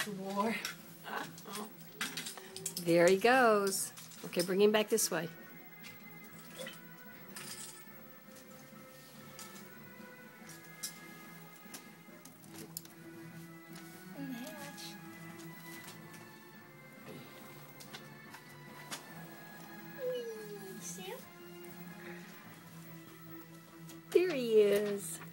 swore. There he goes. Okay, bring him back this way. In the hatch. See him? There he is.